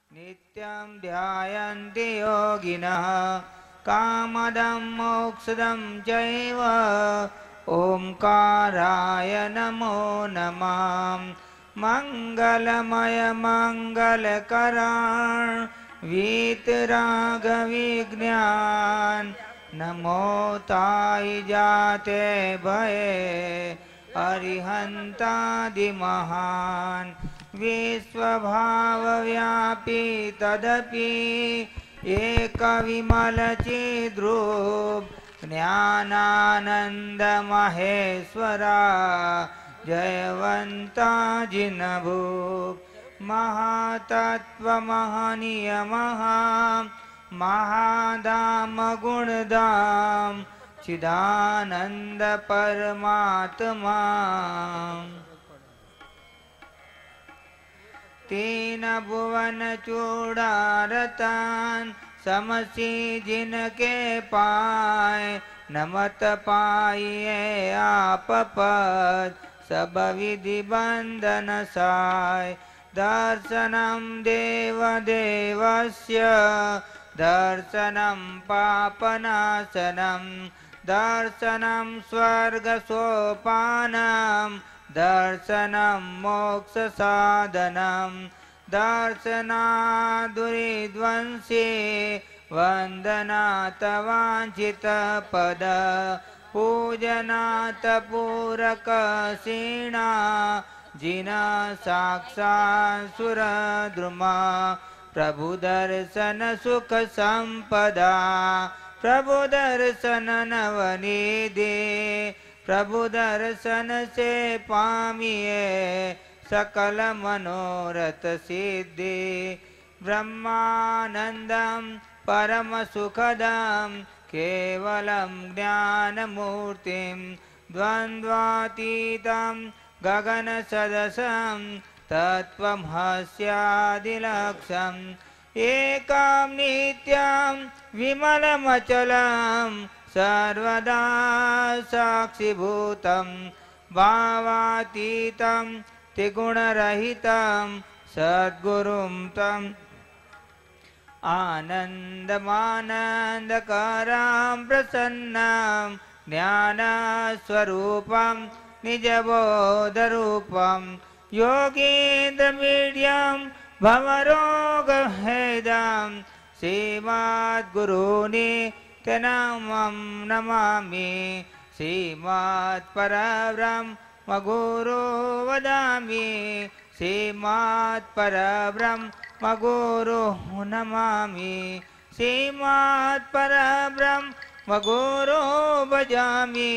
नित्यं ध्यायन्ति योगिनः कामदं मोक्षदं चैव ओंकाराय नमो नमः। मंगलमय मंगलकराण वीतराग विज्ञान नमो ताय जाते भये अरिहंतादि महान विश्वभावव्यापी तदपि एक विमल चिद्रूप ज्ञानानंद महेश्वरा जयवंता जिनभू महातत्व महनीय महा महाधाम गुणधाम चिदानंद परमात्मा तीन भुवन चूड़ारतान समसी जिनके पाए नमत पाइए आप पद सब विधि बंधन साय दर्शनम देव देवस्य दर्शनम पापनाशनम दर्शनम स्वर्ग सोपानम दर्शनम मोक्ष साधनम दर्शनादुरिध्वंसी वंदनात् वांछित पद पूजनात् पूरक सीणा जिना साक्षात् सुरद्रुमा प्रभु दर्शन सुख संपदा प्रभु दर्शन नवनिधि प्रभु दर्शन से पामिए सकल मनोरथ सिद्धि ब्रह्मानंदम परम सुखदम केवलम ज्ञानमूर्तिम द्वंद्वातीतम गगन सदसम तत्त्वमस्यादिलक्ष्यम एकं नित्यं विमलमचलं सर्वदा साक्षिभूतं भावातीतं त्रिगुणरहितं सद्गुरुं तम् आनन्दमानन्दकरं प्रसन्नं ज्ञानस्वरूपं निजबोधरूपं योगीन्द्रमीड्यं भवरोगभेदं श्रीमद्गुरुनित्यनमं नमामि श्रीमत्परब्रह्म गुरो वदामि श्रीमत्परब्रह्म गुरो नमामि श्रीमत्परब्रह्म गुरो भजामि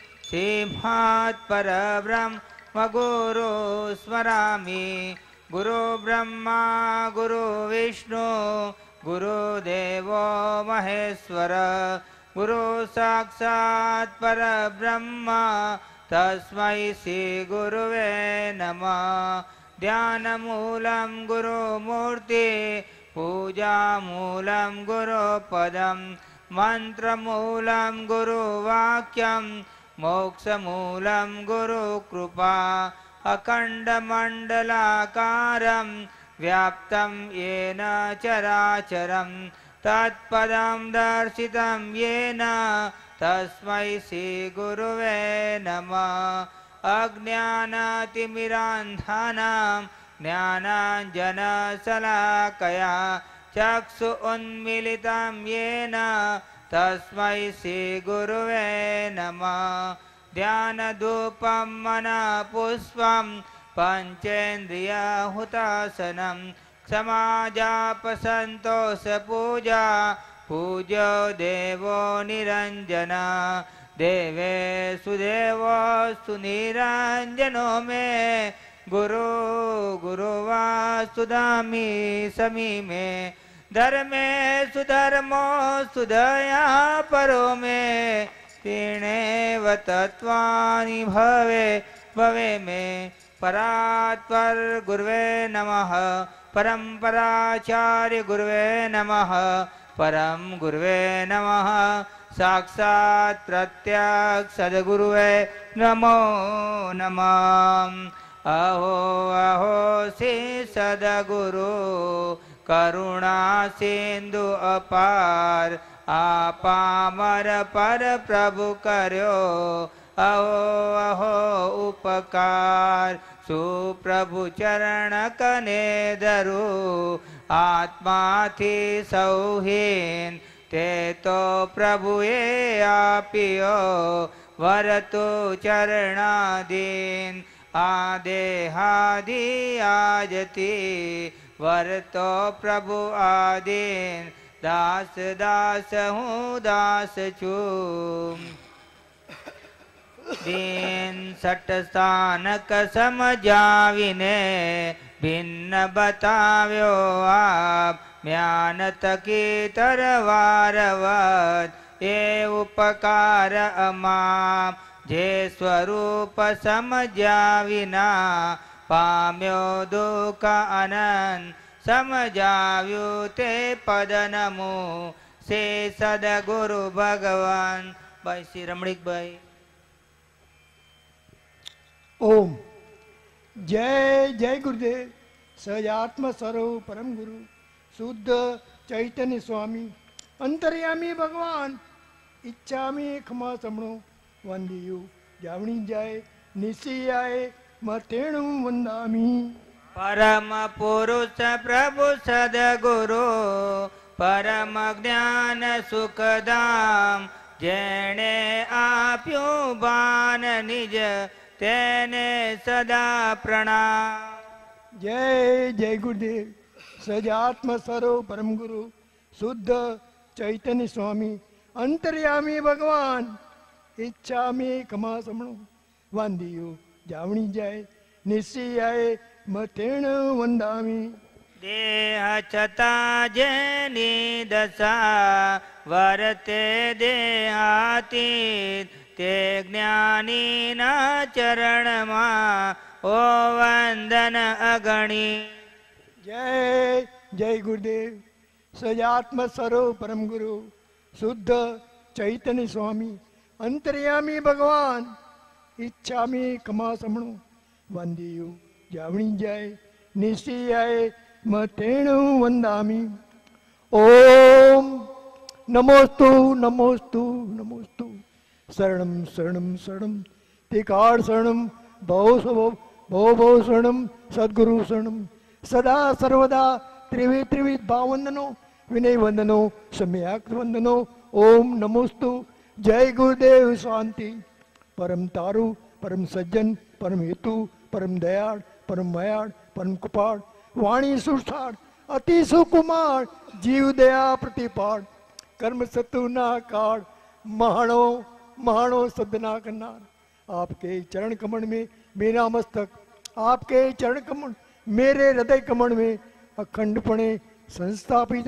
श्रीमत्परब्रह्म गुरो स्मरामि गुरु ब्रह्मा गुरु विष्णु गुरुदेवो महेश्वर गुरु साक्षात् परब्रह्म तस्मै श्री गुरुवे नमः ध्यानमूलं गुरुमूर्ति पूजामूलं गुरुपदं मन्त्रमूलं गुरुवाक्यं मोक्षमूलं गुरुकृपा अखण्डमण्डलाकारं व्याप्तं येन चराचरं तत्पदं दर्शितं येन तस्मै श्रीगुरुवे नमः अज्ञानतिमिरान्धानां ज्ञानाञ्जनशलाकया चक्षु उन्मीलितं येन तस्मै श्रीगुरुवे नमः ध्यानधूपं मनःपुष्पं पञ्चेन्द्रियहुतासनं क्षमाजापसन्तोषपूजा पूज्यो देवो निरञ्जन देवेषु देवोऽस्तु निरञ्जनो मे गुरु गुरुवासुदामि समी मे धर्मेषु धर्मोऽस्तु दया परो मे तीर्णेव तत्त्वानि भवे भवे मे परात्पर गुरुवे नमः परम्पराचार्य गुरुवे नमः परम गुरुवे नमः साक्षात् प्रत्यक्ष सद्गुरुवे नमो नमः अहो अहो श्री सद्गुरु કરુણા સિંધુ અપાર આપામર પર પ્રભુ કર્યો અહો અહો ઉપકાર સુપ્રભુ ચરણ કને ધરું આત્માથી સૌહીન તે તો પ્રભુએ આપ્યો વરતુ ચરણાધીન આદેહાદિ આજતી વરતો પ્રભુ આદીન દાસ દાસ હું દાસ છું દીન સટ સ્થાનક સમજાવીને ભિન્ન બતાવ્યો આપ જ્ઞાન તકી તરવારવત એ ઉપકાર અમાપ જે સ્વરૂપ સમજ્યા વિના પામ્યો દુઃખ અનંત સમજાવ્યું તે પદ નમો સે સદગુરુ ભગવાન. ભાઈ શ્રી રમણીકભાઈ. ઓમ જય જય ગુરુદેવ. સહજાત્મ સ્વરૂપ પરમ ગુરુ શુદ્ધ ચૈતન્ય સ્વામી અંતર્યામી ભગવાન ઈચ્છામી ખમા સમણો વંદિયું જાવણી જાય નિશિયાય મતેણું વંદામી. પરમ પુરુષ પ્રભુ સદગુરુ પરમ જ્ઞાન સુખધામ જેણે આપ્યું ભાન નિજ તેને સદા પ્રણામ. જય જય ગુરુદેવ. સજાત્મ સ્વરૂપ પરમ ગુરુ શુદ્ધ ચૈતન્ય સ્વામી અંતર્યામી ભગવાન ઈચ્છામી કમા સમણો વાંદિયું જાવણી જાય નિશિયાય મતેણ વંદામી. દેહ છતાં જેની દશા વર્તે દેહાતીત તે જ્ઞાનીના ચરણમાં ઓ વંદન અગણી. જય જય ગુરુદેવ. સજાત્મ સ્વરૂપ પરમ ગુરુ શુદ્ધ ચૈતન્ય સ્વામી અંતર્યામી ભગવાન ઈચ્છામી કમા સમણું વંદિયું જાવણી જાય નિશિયાય મતેણું વંદામી. ઓમ નમોસ્તુ નમોસ્તુ નમોસ્તુ શરણમ શરણમ શરણમ તિકાળ શરણમ ભવ ભવ શરણમ સદગુરુ શરણમ સદા સર્વદા ત્રિવિધ ત્રિવિધ ભાવવંદનો વિનય વંદનો સમ્યક વંદનો. ઓમ નમોસ્તુ. જય ગુરુદેવ. શાંતિ. પરમ તારુ પરમ સજ્જન પરમ હેતુ પરમ દયાળ પરમ મયાળ પરમ કૃપાળ વાણી સુષાળ અતિ સુકુમાર જીવ દયા પ્રતિપાળ કર્મ સતુના કાળ મહાણો મહાણો સદના કરનાર आपके चरण कमल में मेरा मस्तक आपके चरण कमल मेरे हृदय कमल में अखंडपणे संस्थापित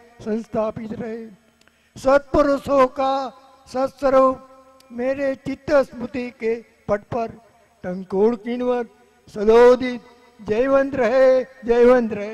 रहे सत्पुरुषों का सत्स्वरूप मेरे चित्त स्मृति के पट पर टंकोड़ किन्वत सदोदित जयवंत रहे.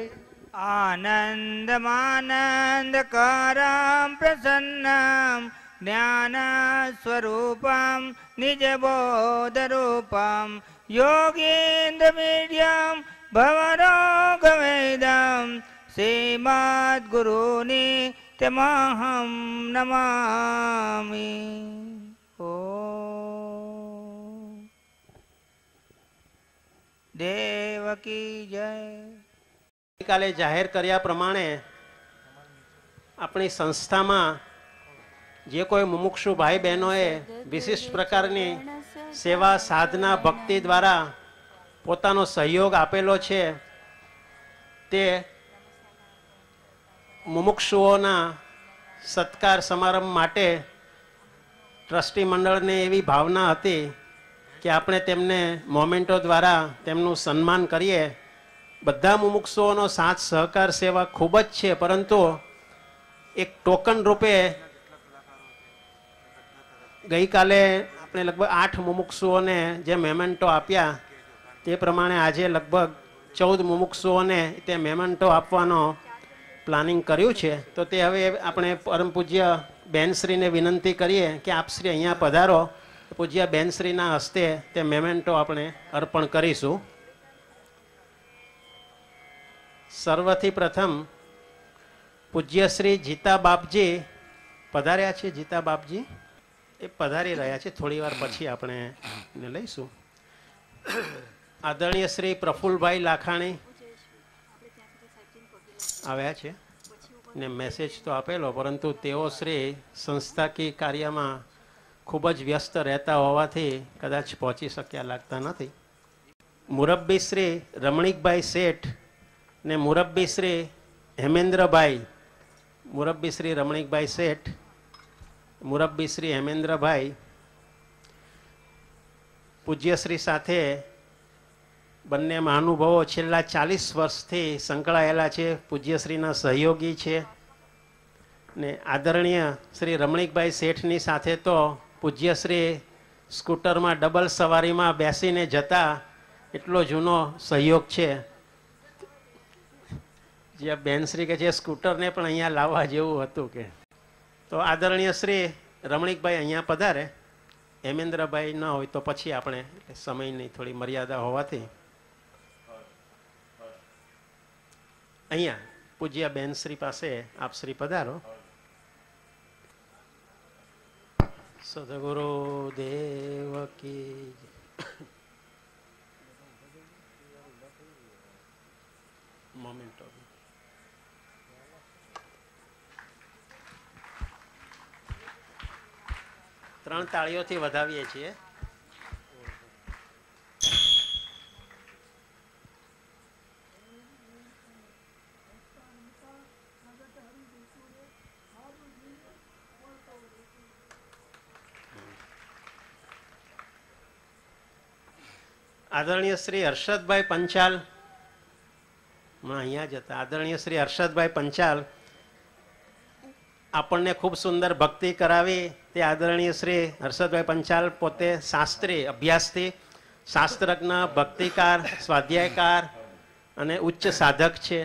आनंद मानंद कराम प्रसन्नम ज्ञान स्वरूपम निज बोध रूपम योगेन्द्र मीडियम भवरोग वेदम श्रीमद् गुरुनि तमहं नमामि. ओ देवकी जय. ગઈકાલે જાહેર કર્યા પ્રમાણે આપણી સંસ્થામાં જે કોઈ મુમુક્ષુ ભાઈ બહેનોએ વિશિષ્ટ પ્રકારની સેવા સાધના ભક્તિ દ્વારા પોતાનો સહયોગ આપેલો છે તે મુમુક્ષુઓના સત્કાર સમારંભ માટે ટ્રસ્ટી મંડળને એવી ભાવના હતી કે આપણે તેમને મોમેન્ટો દ્વારા તેમનું સન્માન કરીએ. બધા મુમુક્ષુઓનો સાથ સહકાર સેવા ખૂબ જ છે, પરંતુ એક ટોકન રૂપે ગઈકાલે આપણે લગભગ 8 મુમુક્ષુઓને જે મેમેન્ટો આપ્યા તે પ્રમાણે આજે લગભગ 14 મુમુક્ષુઓને તે મેમેન્ટો આપવાનો પ્લાનિંગ કર્યું છે. તો તે હવે આપણે પરમ પૂજ્ય બેનશ્રીને વિનંતી કરીએ કે આપશ્રી અહીંયા પધારો. પૂજ્ય બેનશ્રીના હસ્તે તે મેમેન્ટો આપણે અર્પણ કરીશું. સર્વથી પ્રથમ પૂજ્ય શ્રી જીતા બાપજી પધાર્યા છે. જીતા બાપજી એ પધારી રહ્યા છે. થોડી વાર પછી આપણે એને લઈશું. આદરણીય શ્રી પ્રફુલભાઈ લાખાણી આવ્યા છે ને મેસેજ તો આપેલો, પરંતુ તેઓ શ્રી સંસ્થાકીય કાર્યમાં ખૂબ જ વ્યસ્ત રહેતા હોવાથી કદાચ પહોંચી શક્યા લાગતા નથી. મુરબ્બી શ્રી રમણીકભાઈ શેઠ ને મુરબ્બી શ્રી હેમેન્દ્રભાઈ, મુરબ્બી શ્રી રમણીકભાઈ શેઠ, મુરબ્બી શ્રી હેમેન્દ્રભાઈ પૂજ્યશ્રી સાથે બંને મહાનુભાવો છેલ્લા 40 વર્ષથી સંકળાયેલા છે. પૂજ્યશ્રીના સહયોગી છે ને આદરણીય શ્રી રમણીકભાઈ શેઠની સાથે તો પૂજ્યશ્રી સ્કૂટરમાં ડબલ સવારીમાં બેસીને જતા એટલો જૂનો સહયોગ છે. જે બેનશ્રી કે જે સ્કૂટરને પણ અહીંયા લાવવા જેવું હતું કે. તો આદરણીય શ્રી રમણીકભાઈ અહીંયા પધારે. હેમેન્દ્રભાઈ ન હોય તો પછી આપણે સમયની થોડી મર્યાદા હોવાથી અહીંયા પૂજ્ય બેનશ્રી પાસે આપ શ્રી પધારો. સદગુરુ દેવ કી મોમેન્ટો. ત્રણ તાળીઓથી વધાવીએ છીએ. આદરણીય શ્રી હર્ષદભાઈ પંચાલ અહીંયા જ હતા. આદરણીય શ્રી હર્ષદભાઈ પંચાલ આપણને ખૂબ સુંદર ભક્તિ કરાવી. તે આદરણીય શ્રી હર્ષદભાઈ પંચાલ પોતે શાસ્ત્રી અભ્યાસથી શાસ્ત્રજ્ઞ, ભક્તિકાર, સ્વાધ્યાયકાર અને ઉચ્ચ સાધક છે.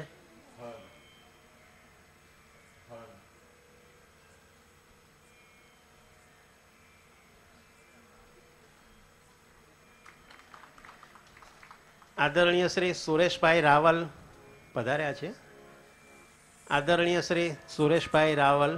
આદરણીય શ્રી સુરેશભાઈ રાવલ પધાર્યા છે. આદરણીય શ્રી સુરેશભાઈ રાવલ,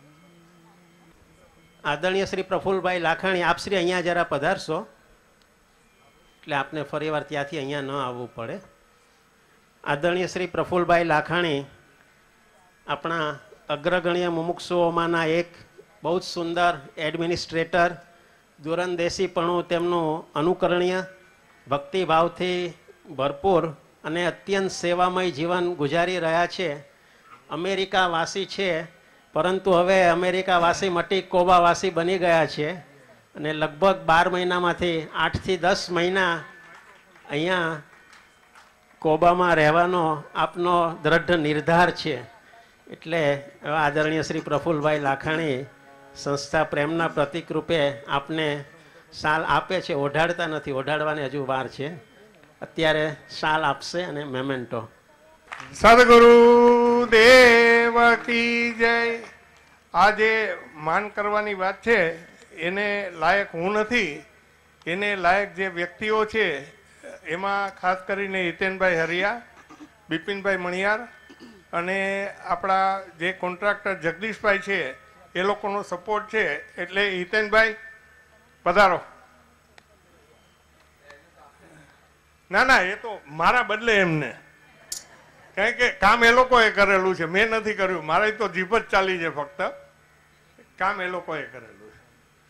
આદરણીય શ્રી પ્રફુલભાઈ લાખાણી, આપ શ્રી અહીંયા જરા પધારશો એટલે આપને ફરી વાર ત્યાંથી અહીંયા ન આવવું પડે. આદરણીય શ્રી પ્રફુલભાઈ લાખાણી આપણા અગ્રગણ્ય મુમુક્ષુઓમાંના એક, બહુ જ સુંદર એડમિનિસ્ટ્રેટર, દૂરંદેશીપણું તેમનું અનુકરણીય, ભક્તિભાવથી ભરપૂર અને અત્યંત સેવામય જીવન ગુજારી રહ્યા છે. અમેરિકાવાસી છે, પરંતુ હવે અમેરિકાવાસી મટી કોબાવાસી બની ગયા છે અને લગભગ 12 મહિનામાંથી 8 થી 10 મહિના અહીંયા કોબામાં રહેવાનો આપનો દ્રઢ નિર્ધાર છે. એટલે આદરણીય શ્રી પ્રફુલભાઈ લાખાણી સંસ્થા પ્રેમના પ્રતિક રૂપે આપને શાલ આપે છે. ઓઢાડતા નથી, ઓઢાડવાની હજુ વાર છે. અત્યારે શાલ આપશે અને મેમેન્ટો. સદગુરુ દેવ કી જય. આ જે માન કરવાની વાત છે એને લાયક હું નથી, એને લાયક જે વ્યક્તિઓ છે એમાં ખાસ કરીને હિતેનભાઈ હરિયા, બિપિનભાઈ મણિયાર અને આપણા જે કોન્ટ્રાક્ટર જગદીશભાઈ છે એ લોકોનો સપોર્ટ છે. એટલે હિતેનભાઈ પધારો. ના એ તો મારા બદલે એમને, કારણ કે કામ એ લોકોએ કરેલું છે, મેં નથી કર્યું. મારે તો જીભ જ ચાલી છે, ફક્ત કામ એ લોકોએ કરેલું છે.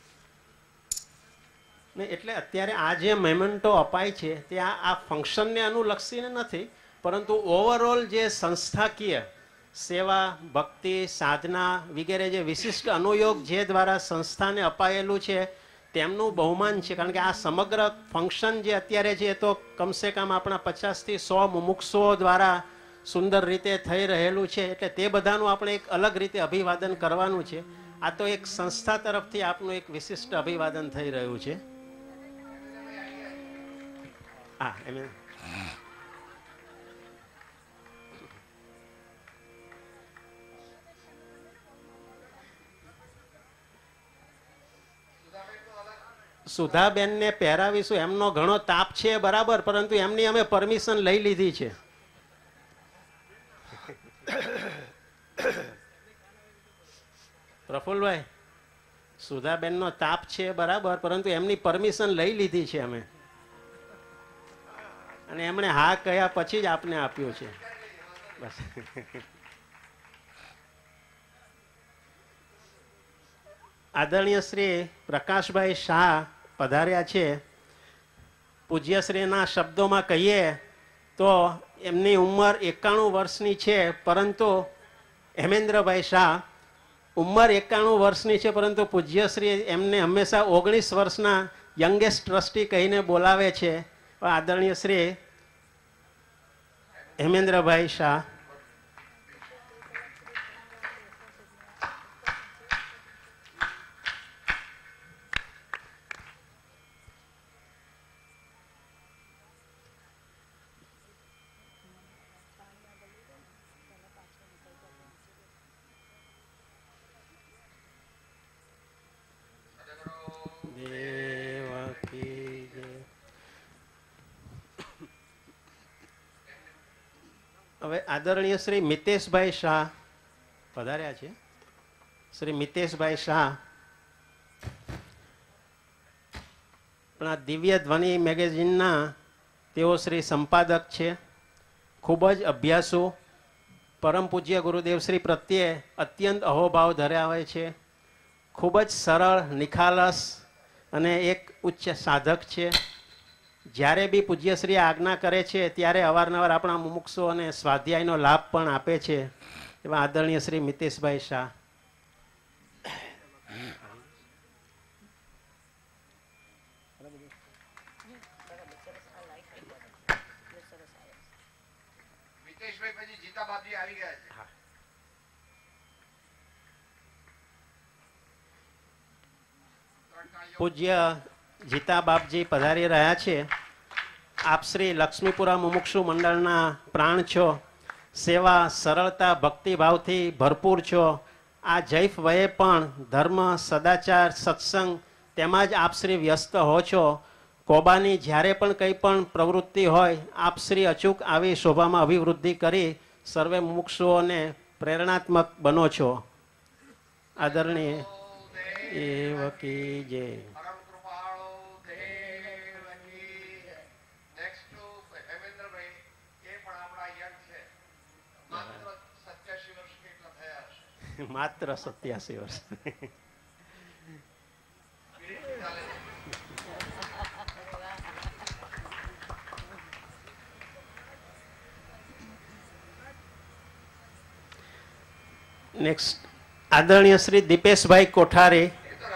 ને એટલે અત્યારે આ જે મેમેન્ટો અપાય છે તે આ ફંક્શનને અનુલક્ષીને નથી, પરંતુ ઓવરઓલ જે સંસ્થાકીય સેવા, ભક્તિ, સાધના વગેરે જે વિશિષ્ટ અનુયોગ જે દ્વારા સંસ્થાને અપાયેલું છે તેમનું બહુમાન છે. કારણ કે આ સમગ્ર ફંક્શન જે અત્યારે છે એ તો કમસે કમ આપણા 50 થી 100 મુમુક્ષુઓ દ્વારા સુંદર રીતે થઈ રહેલું છે. એટલે તે બધાનું આપણે એક અલગ રીતે અભિવાદન કરવાનું છે. આ તો એક સંસ્થા તરફથી આપનું એક વિશિષ્ટ અભિવાદન થઈ રહ્યું છે. હા, એમ સુધાબેનને પહેરાવીશું. એમનો ઘણો તાપ છે બરાબર, પરંતુ એમની અમે પરમિશન લઈ લીધી છે. પ્રફુલભાઈ, સુધાબેનનો તાપ છે બરાબર, પરંતુ એમની પરમિશન લઈ લીધી છે અમે, અને એમણે હા કહ્યા પછી જ આપને આપ્યું છે. બસ. આદરણીય શ્રી પ્રકાશભાઈ શાહ પધાર્યા છે. પૂજ્યશ્રીના શબ્દોમાં કહીએ તો એમની ઉંમર 91 વર્ષની છે, પરંતુ હેમેન્દ્રભાઈ શાહ ઉંમર 91 વર્ષની છે, પરંતુ પૂજ્યશ્રી એમને હંમેશા 19 વર્ષના યંગેસ્ટ ટ્રસ્ટી કહીને બોલાવે છે. આદરણીય શ્રી હેમેન્દ્રભાઈ શાહ. હવે આદરણીય શ્રી મિતેશભાઈ શાહ પધાર્યા છે. શ્રી મિતેશભાઈ શાહ આપણા દિવ્ય ધ્વનિ મેગેઝિનના તેઓ શ્રી સંપાદક છે. ખૂબ જ અભ્યાસુ, પરમ પૂજ્ય ગુરુદેવ શ્રી પ્રત્યે અત્યંત અહોભાવ ધરાવે છે. ખૂબ જ સરળ, નિખાલસ અને એક ઉચ્ચ સાધક છે. જ્યારે બી પૂજ્યશ્રી આજ્ઞા કરે છે ત્યારે અવારનવાર આપણા મુમુક્ષુઓને સ્વાધ્યાયનો લાભ પણ આપે છે. એવા આદરણીય શ્રી મિતેશભાઈ શાહ. પૂજ્ય જીતા બાપજી પધારી રહ્યા છે. આપ શ્રી લક્ષ્મીપુરા મુમુક્ષુ મંડળના પ્રાણ છો. સેવા, સરળતા, ભક્તિભાવથી ભરપૂર છો. આ જૈફ વયે પણ ધર્મ, સદાચાર, સત્સંગ તેમાં જ આપ શ્રી વ્યસ્ત હો છો. કોબાની જ્યારે પણ કંઈ પણ પ્રવૃત્તિ હોય આપ શ્રી અચૂક આવી શોભામાં અભિવૃદ્ધિ કરી સર્વે મુમુક્ષુઓને પ્રેરણાત્મક બનો છો. આદરણીય દેવકી જય. માત્ર 87 વર્ષ. નેક્સ્ટ આદરણીય શ્રી દીપેશભાઈ કોઠારી.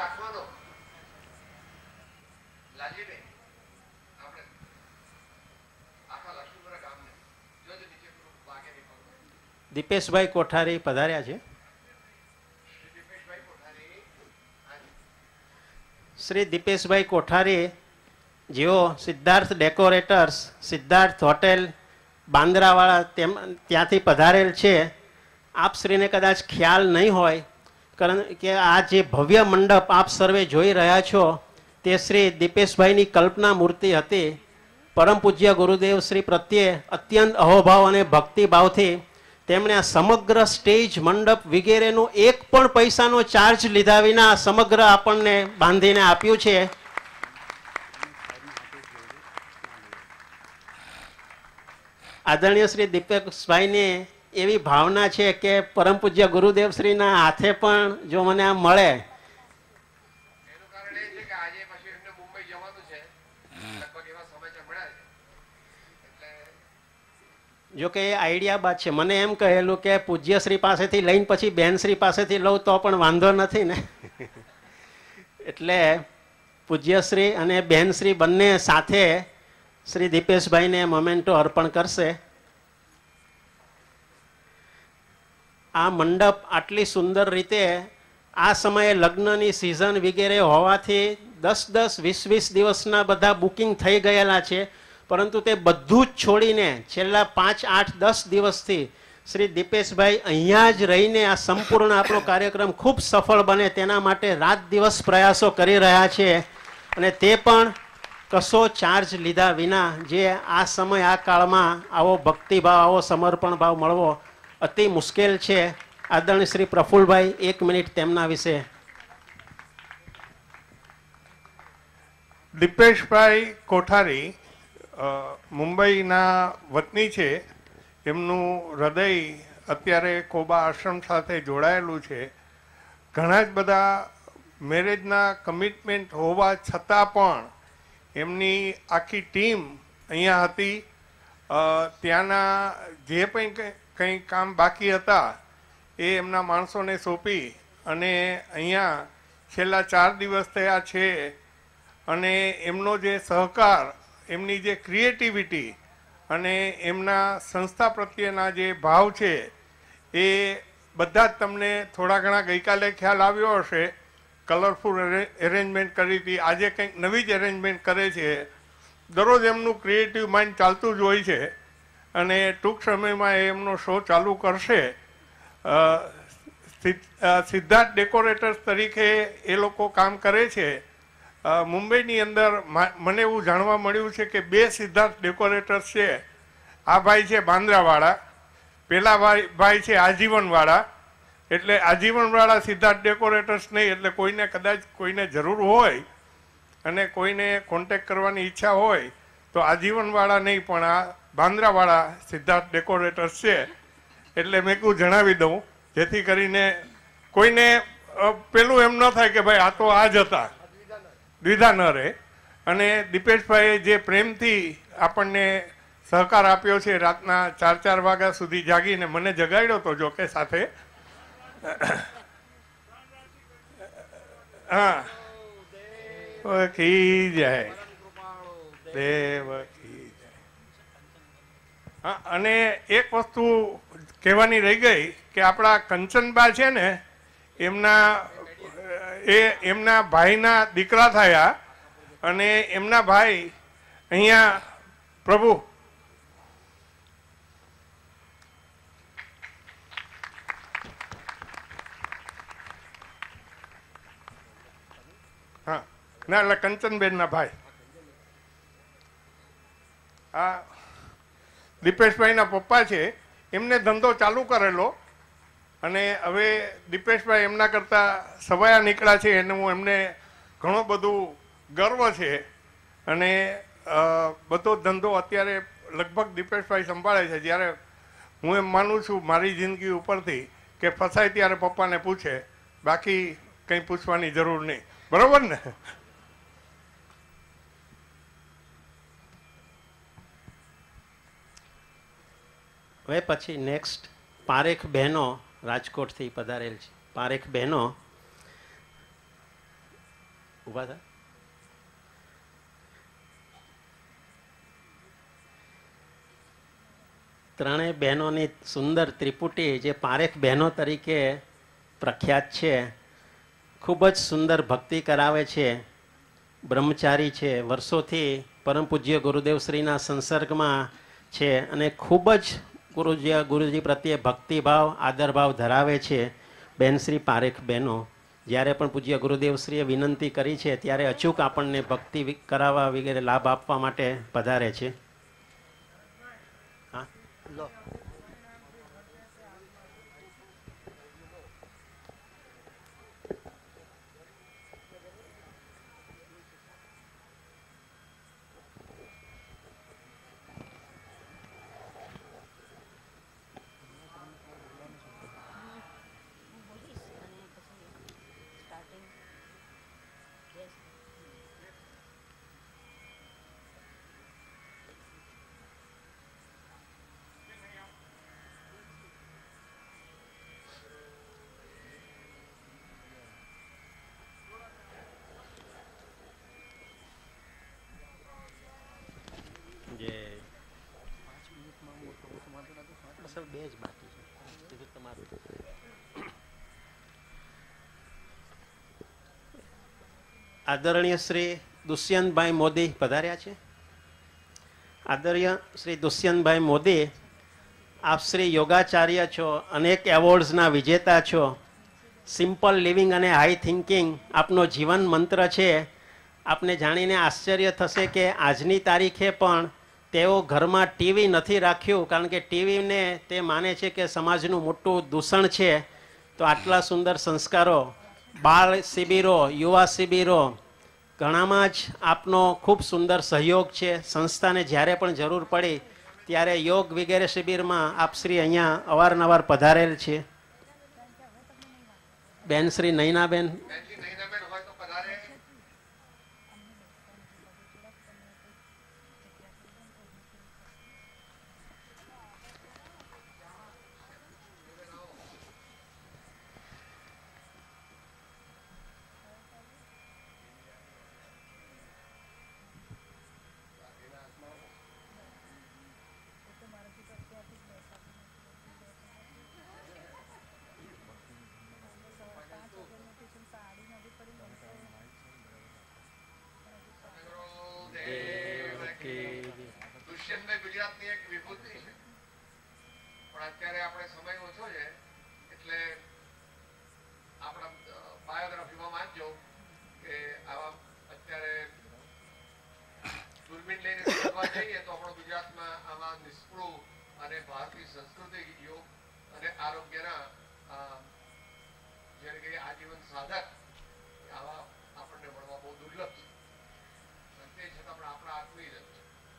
દીપેશભાઈ કોઠારી પધાર્યા છે. શ્રી દીપેશભાઈ કોઠારી જેઓ સિદ્ધાર્થ ડેકોરેટર્સ, સિદ્ધાર્થ હોટેલ બાંદ્રાવાળા ત્યાંથી પધારેલ છે. આપ શ્રીને કદાચ ખ્યાલ નહીં હોય, કારણ કે આ જે ભવ્ય મંડપ આપ સર્વે જોઈ રહ્યા છો તે શ્રી દીપેશભાઈની કલ્પના મૂર્તિ હતી. પરમ પૂજ્ય ગુરુદેવ શ્રી પ્રત્યે અત્યંત અહોભાવ અને ભક્તિભાવથી તેમણે આ સમગ્ર સ્ટેજ, મંડપ વગેરેનો એક પણ પૈસાનો ચાર્જ લીધા વિના સમગ્ર આપણને બાંધીને આપ્યું છે. આદરણીય શ્રી દીપેશભાઈને એવી ભાવના છે કે પરમ પૂજ્ય ગુરુદેવ શ્રીના હાથે પણ જો મને આ મળે. જો કે એ આઈડિયા બાદ છે. મને એમ કહેલું કે પૂજ્યશ્રી પાસેથી લઈને પછી બેનશ્રી પાસેથી લઉં તો પણ વાંધો નથી ને. એટલે પૂજ્યશ્રી અને બેનશ્રી બંને સાથે શ્રી દીપેશભાઈને મોમેન્ટો અર્પણ કરશે. આ મંડપ આટલી સુંદર રીતે આ સમયે લગ્નની સિઝન વગેરે હોવાથી 10-10, 20-20 દિવસના બધા બુકિંગ થઈ ગયેલા છે. પરંતુ તે બધું જ છોડીને છેલ્લા 5, 8, 10 દિવસથી શ્રી દીપેશભાઈ અહીંયા જ રહીને આ સંપૂર્ણ આપણો કાર્યક્રમ ખૂબ સફળ બને તેના માટે રાત દિવસ પ્રયાસો કરી રહ્યા છે. અને તે પણ કશો ચાર્જ લીધા વિના. જે આ સમય, આ કાળમાં આવો ભક્તિભાવ, આવો સમર્પણ ભાવ મળવો અતિ મુશ્કેલ છે. આદરણીય શ્રી પ્રફુલભાઈ 1 મિનિટ તેમના વિશે. દીપેશભાઈ કોઠારી મુંબઈના વતની છે. એમનું હૃદય અત્યારે કોબા આશ્રમ સાથે જોડાયેલું છે. ઘણા જ બધા મેરેજના કમિટમેન્ટ હોવા છતાં પણ એમની આખી ટીમ અહીંયા હતી. ત્યાંના જે પણ કંઈ કામ બાકી હતા એ એમના માણસોને સોંપી અને અહીંયા છેલ્લા 4 દિવસ થયા છે. અને એમનો જે સહકાર, એમની જે ક્રિએટિવિટી અને એમના સંસ્થા પ્રત્યેના જે ભાવ છે એ બધા જ તમને થોડા ઘણા ગઈકાલે ખ્યાલ આવ્યો હશે. કલરફુલ એરેન્જમેન્ટ કરી હતી, આજે કંઈક નવી જ એરેન્જમેન્ટ કરે છે. દરરોજ એમનું ક્રિએટિવ માઇન્ડ ચાલતું જ હોય છે અને ટૂંક સમયમાં એમનો શો ચાલુ કરશે. સિદ્ધાર્થ ડેકોરેટર્સ તરીકે એ લોકો કામ કરે છે. મુંબઈની અંદર મને એવું જાણવા મળ્યું છે કે 2 સિદ્ધાર્થ ડેકોરેટર્સ છે. આ ભાઈ છે બાંદ્રાવાળા, પેલા ભાઈ છે આજીવનવાળા. એટલે આજીવનવાળા સિદ્ધાર્થ ડેકોરેટર્સ નહીં, એટલે કોઈને કદાચ કોઈને જરૂર હોય અને કોઈને કોન્ટેક્ટ કરવાની ઈચ્છા હોય તો આજીવનવાળા નહીં પણ આ બાંદ્રાવાળા સિદ્ધાર્થ ડેકોરેટર્સ છે. એટલે મેં કહું જણાવી દઉં, જેથી કરીને કોઈને પેલું એમ ન થાય કે ભાઈ આ તો આ જ હતા, દ્વિધા ન રહે. અને દીપેશભાઈએ જે પ્રેમથી આપણને સહકાર આપ્યો છે, રાતના 4 વાગ્યા સુધી જાગીને મને જગાડ્યો તો જો કે સાથે. હા, કી જાય દેવ કી જાય. હા, અને એક વસ્તુ કહેવાની રહી ગઈ કે આપણા કંચનબા છે ને, એમના ભાઈના દીકરા થયા અને એમના ભાઈ અહીંયા પ્રભુ હા ના એટલે કંચનબેનના ભાઈ આ દીપેશભાઈના પપ્પા છે. એમને ધંધો ચાલુ કરેલો અને હવે દીપેશભાઈ એમના કરતાં સવાયા નીકળ્યા છે. એનું એમને ઘણો બધું ગર્વ છે અને બધો ધંધો અત્યારે લગભગ દીપેશભાઈ સંભાળે છે. જ્યારે હું એમ માનું છું મારી જિંદગી ઉપરથી કે ફસાય ત્યારે પપ્પાને પૂછે, બાકી કંઈ પૂછવાની જરૂર નહીં. બરોબર ને? હવે પછી નેક્સ્ટ પારેખ બહેનો રાજકોટથી પધારેલ છે. પારેખ બહેનો ઊભા થાય. ત્રણેય બહેનોની સુંદર ત્રિપુટી જે પારેખ બહેનો તરીકે પ્રખ્યાત છે. ખૂબ જ સુંદર ભક્તિ કરાવે છે, બ્રહ્મચારી છે, વર્ષોથી પરમ પૂજ્ય ગુરુદેવશ્રીના સંસર્ગમાં છે અને ખૂબ જ ગુરુજી પ્રત્યે ભક્તિભાવ આદરભાવ ધરાવે છે. બહેનશ્રી પારેખ બહેનો જ્યારે પણ પૂજ્ય ગુરુદેવશ્રીએ વિનંતી કરી છે ત્યારે અચૂક આપણને ભક્તિ કરાવવા વગેરે લાભ આપવા માટે પધારે છે. હા, બે જ બાકી છે. તમારું આદરણીય શ્રી દુષ્યંતભાઈ મોદી પધાર્યા છે. આદરણીય શ્રી દુષ્યંતભાઈ મોદી, આપ શ્રી યોગાચાર્ય છો, અનેક એવોર્ડ્સના વિજેતા છો. સિમ્પલ લિવિંગ અને હાઈ થિંકિંગ આપનો જીવન મંત્ર છે. આપને જાણીને આશ્ચર્ય થશે કે આજની તારીખે પણ તેઓ ઘરમાં ટીવી નથી રાખ્યું, કારણ કે ટીવીને તે માને છે કે સમાજનું મોટું દૂષણ છે. તો આટલા સુંદર સંસ્કારો, બાળ શિબિરો, યુવા શિબિરો, ઘણામાં જ આપનો ખૂબ સુંદર સહયોગ છે. સંસ્થાને જ્યારે પણ જરૂર પડી ત્યારે યોગ વગેરે શિબિરમાં આપ શ્રી અહીંયા અવારનવાર પધારેલ છે. બેન શ્રી નૈનાબેન, દુષ્યંતભાઈ ગુજરાતની એક વિભૂતિ છે, પણ અત્યારે આપણે સમય ઓછો છે એટલે આપણા બાયોગ્રાફીમાં વાંચજો કે આવા અત્યારે દૂરબીન લઈને શોધવા જઈએ તો આપણો ગુજરાતમાં આવા નિષ્પૃહ અને ભારતીય સંસ્કૃતિ, યોગ અને આરોગ્યના જેને કહીએ આજીવન સાધક આવા આપણને મળવા બહુ દુર્લભ છે. તે છતાં પણ આપણા આત્મીય છે.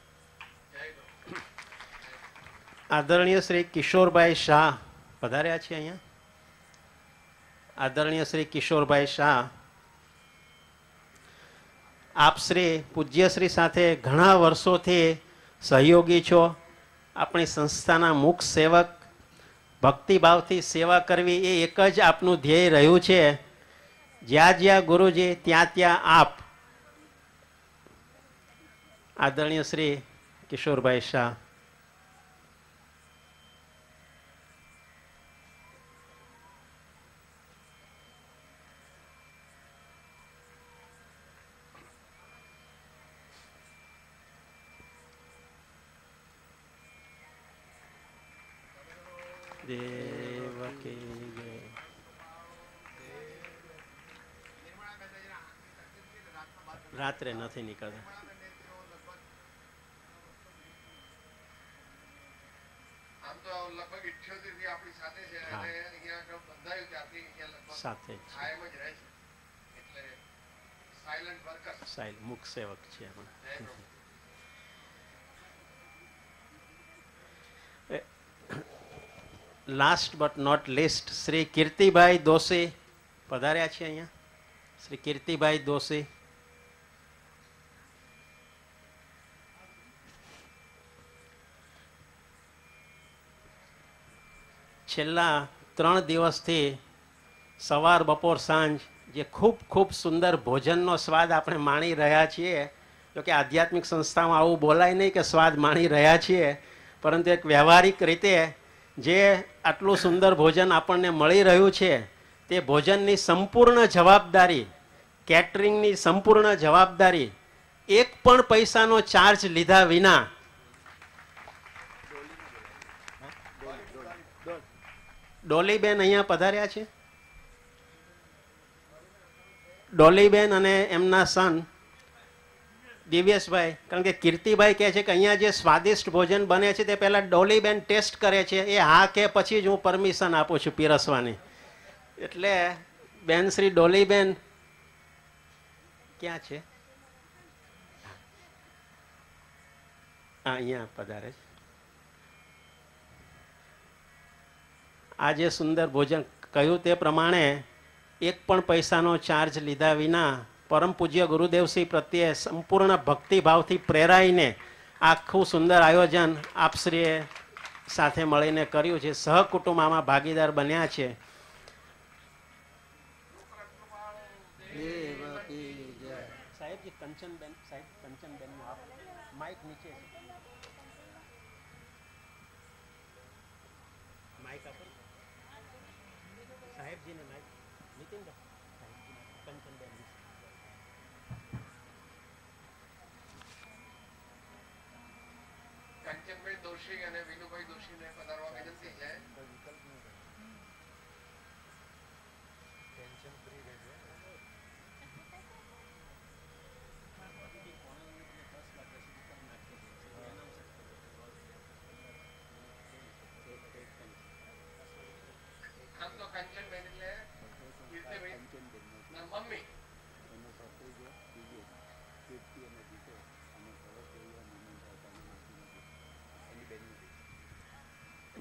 આદરણીય શ્રી કિશોરભાઈ શાહ પધાર્યા છે અહીંયા. આદરણીય શ્રી કિશોરભાઈ શાહ, આપ શ્રી પૂજ્યશ્રી સાથે ઘણા વર્ષોથી સહયોગી છો. આપણી સંસ્થાના મુખ્ય સેવક, ભક્તિભાવથી સેવા કરવી એ એક જ આપનું ધ્યેય રહ્યું છે. જ્યાં જ્યાં ગુરુજી ત્યાં ત્યાં આપ. આદરણીય શ્રી કિશોરભાઈ શાહ. રાત્રે નથી નીકળતા. આમ તો લગભગ 78 થી આપણી સાથે છે અને અહીંયા બંધાયું ત્યારથી અહીંયા લગભગ સાથે કાયમ જ રહે છે. એટલે સાયલેન્ટ વર્કર, સાયલ મુખ સેવક છે. Last but not least Shri કીર્તિભાઈ દોશી પધાર્યા છે અહીંયા. શ્રી કીર્તિભાઈ દોશી. છેલ્લા 3 દિવસથી સવાર બપોર સાંજ જે ખૂબ ખૂબ સુંદર ભોજનનો સ્વાદ આપણે માણી રહ્યા છીએ. જોકે આધ્યાત્મિક સંસ્થામાં આવું બોલાય નહીં કે સ્વાદ માણી રહ્યા છીએ, પરંતુ એક વ્યવહારિક રીતે જે આટલું સુંદર ભોજન આપણને મળી રહ્યું છે તે ભોજનની સંપૂર્ણ જવાબદારી, કેટરિંગની સંપૂર્ણ જવાબદારી, એક પણ પૈસાનો ચાર્જ લીધા વિના ડોલીબેન અહીંયા પધાર્યા છે. ડોલીબેન અને એમના સન દિવ્યેશભાઈ, કારણ કે કીર્તિભાઈ કહે છે કે અહીંયા જે સ્વાદિષ્ટ ભોજન બને છે તે પહેલાં ડોલીબેન ટેસ્ટ કરે છે. એ હા કે પછી જ હું પરમિશન આપું છું પીરસવાની. એટલે બેન શ્રી ડોલીબેન ક્યાં છે? અહીંયા પધારે છે. આ જે સુંદર ભોજન કહ્યું તે પ્રમાણે એક પણ પૈસાનો ચાર્જ લીધા વિના પરમ પૂજ્ય ગુરુદેવશ્રી પ્રત્યે સંપૂર્ણ ભક્તિભાવથી પ્રેરાઈને આખું સુંદર આયોજન આપશ્રીએ સાથે મળીને કર્યું છે. સહકુટુંબ આમાં ભાગીદાર બન્યા છે. સાહેબજી કંચનબેન, સાહેબ કંચનબેન માઇક નીચે છે. માઇક આપો સાહેબજીને. માઇક નીતિનભાઈ, કંચનબેન. કંચનભાઈ દોશી અને વિનુભાઈ દોશીને પધારવા વિનંતી છે. આમ તો કંચનભાઈ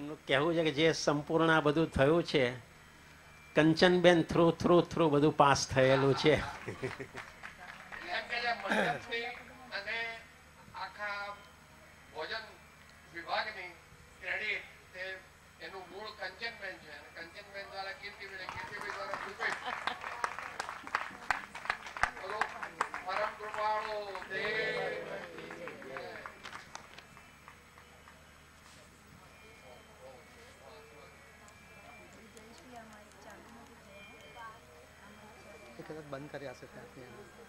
એમનું કહેવું છે કે જે સંપૂર્ણ આ બધું થયું છે કંચનબેન થ્રુ બધું પાસ થયેલું છે. બંધ કર્યા છે ત્યાંથી.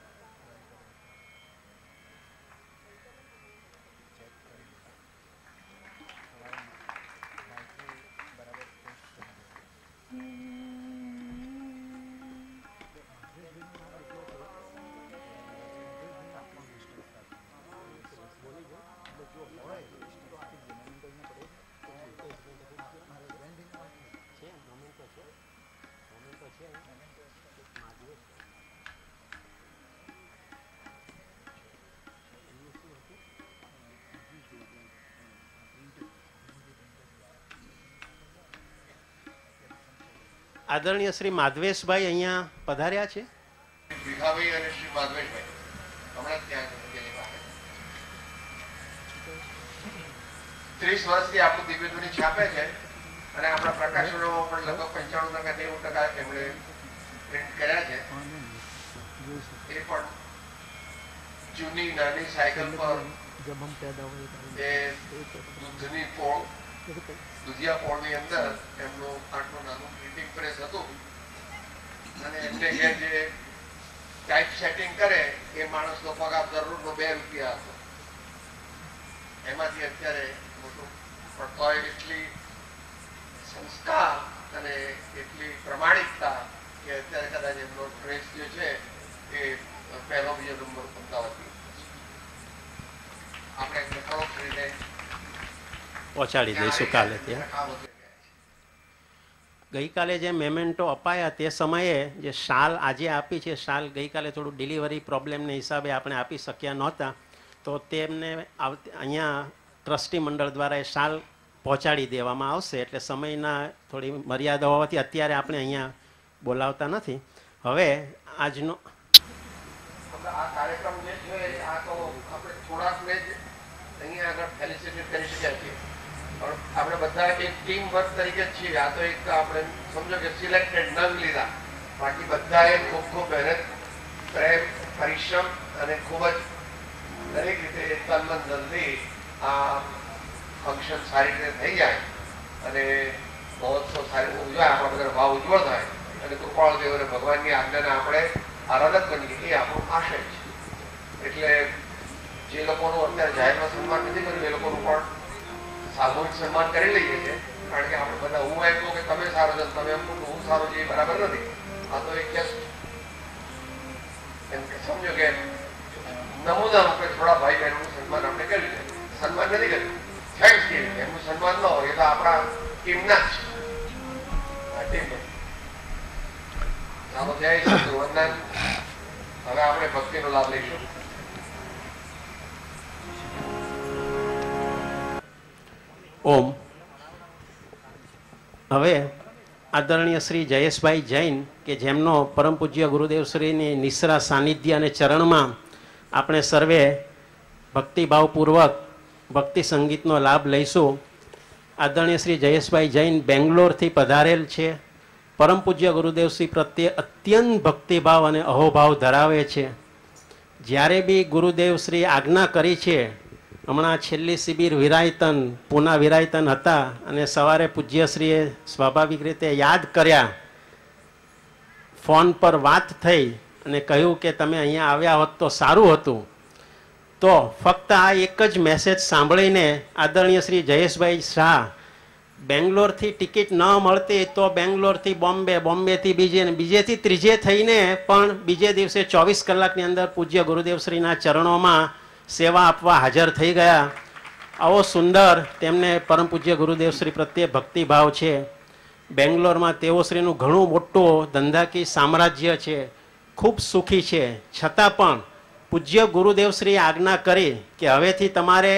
આદરણીય શ્રી માધવેશભાઈ અહીંયા પધાર્યા છે. ભીખાભાઈ અને શ્રી માધવેશભાઈ હમણાં ત્યાં 30 વર્ષથી આપણું દિવ્યધ્વનિ છાપે છે અને આપણા પ્રકાશનો પણ લગભગ 95% 90% એમણે પ્રિન્ટ કર્યા છે. એ પણ જૂની નાની સાયકલ પર એ જૂની પોળ દુધિયા પોળની અંદર એમનું આટલું નાનું પ્રિન્ટિંગ પ્રેસ હતું અને એમને જે ટાઈપ સેટિંગ કરે એ માણસનો પગાર દરરોજનો 2 રૂપિયા હતો. એમાંથી અત્યારે મોટું પણ તોય એટલી સંસ્કાર અને એટલી પ્રમાણિકતા કે અત્યારે કદાચ એમનો પ્રેસ જે છે એ પહેલો બીજો નંબર અમદાવાદથી આપણે એમને પરોક્ષ રીતે પહોંચાડી દઈશું કાલે ત્યાં. ગઈકાલે જે મેમેન્ટો અપાયા તે સમયે જે શાલ આજે આપી છે, શાલ ગઈકાલે થોડું ડિલિવરી પ્રોબ્લેમને હિસાબે આપણે આપી શક્યા નહોતા, તો તેમને અહીંયા ટ્રસ્ટી મંડળ દ્વારા એ શાલ પહોંચાડી દેવામાં આવશે. એટલે સમયના થોડી મર્યાદા હોવાથી અત્યારે આપણે અહીંયા બોલાવતા નથી. હવે આજનો આ કાર્યક્રમ જે છે આ તો આપણે થોડાક અહીંયા આગળ ફેલિસિટેટ કરી શક્યા છીએ. આપણે બધા એક ટીમ વર્ક તરીકે છીએ. આ તો એક આપણે સમજો કે સિલેક્ટેડ નંગ લીધા, બાકી બધાએ ખૂબ ખૂબ મહેનત, પ્રેમ, પરિશ્રમ અને ખૂબ જ દરેક રીતે તન મન ધનથી આ ફંક્શન સારી રીતે થઈ જાય અને મહોત્સવ સારી રીતે ઉજવાય, આપણા બધા ભાવ ઉજ્જવળ થાય અને કૃપાળ દેવ અને ભગવાનની આજ્ઞાને આપણે આરાધક બનીએ એ આપણો આશય છે. એટલે જે લોકોનું અત્યારે જાહેરમાં સન્માન નથી કર્યું એ લોકોનું પણ સામૂહિક સન્માન કરી લઈએ છીએ. કારણ કે આપણે બધા હું એમ કહું કે તમે સારો છો, તમે એમ કહું કે હું સારો છું, એ બરાબર નથી. આ તો એક જસ્ટ એમ કે સમજો કે નમૂના રૂપે થોડા ભાઈ બહેનોનું સન્માન આપણે કર્યું છે. સન્માન નથી કર્યું, થેન્ક્સ ગિવિંગ. એમનું સન્માન ન હોય એ તો આપણા ટીમના જ ટીમ. ચાલો જય શ્રી વંદન. હવે આપણે ભક્તિનો લાભ લઈશું. ઓમ. હવે આદરણીય શ્રી જયેશભાઈ જૈન કે જેમનો પરમ પૂજ્ય ગુરુદેવ શ્રીની નિશ્રા સાનિધ્ય અને ચરણમાં આપણે સર્વે ભક્તિભાવપૂર્વક ભક્તિ સંગીતનો લાભ લઈશું. આદરણીય શ્રી જયેશભાઈ જૈન બેંગ્લોરથી પધારેલ છે. પરમ પૂજ્ય ગુરુદેવ શ્રી પ્રત્યે અત્યંત ભક્તિભાવ અને અહોભાવ ધરાવે છે. જ્યારે બી ગુરુદેવ શ્રી આજ્ઞા કરી છે, હમણાં છેલ્લી શિબિર વિરાયતન પૂના વિરાયતન હતા અને સવારે પૂજ્યશ્રીએ સ્વાભાવિક રીતે યાદ કર્યા, ફોન પર વાત થઈ અને કહ્યું કે તમે અહીંયા આવ્યા હોત તો સારું હતું. તો ફક્ત આ એક જ મેસેજ સાંભળીને આદરણીય શ્રી જયેશભાઈ શાહ બેંગ્લોરથી ટિકિટ ન મળતી તો બેંગ્લોરથી બોમ્બે, બોમ્બેથી બીજે ને બીજેથી ત્રીજે થઈને પણ બીજે દિવસે 24 કલાકની અંદર પૂજ્ય ગુરુદેવશ્રીના ચરણોમાં સેવા આપવા હાજર થઈ ગયા. આવો સુંદર તેમને પરમ પૂજ્ય ગુરુદેવશ્રી પ્રત્યે ભક્તિભાવ છે. બેંગ્લોરમાં તેઓશ્રીનું ઘણું મોટું ધંધાકીય સામ્રાજ્ય છે, ખૂબ સુખી છે. છતાં પણ પૂજ્ય ગુરુદેવશ્રીએ આજ્ઞા કરી કે હવેથી તમારે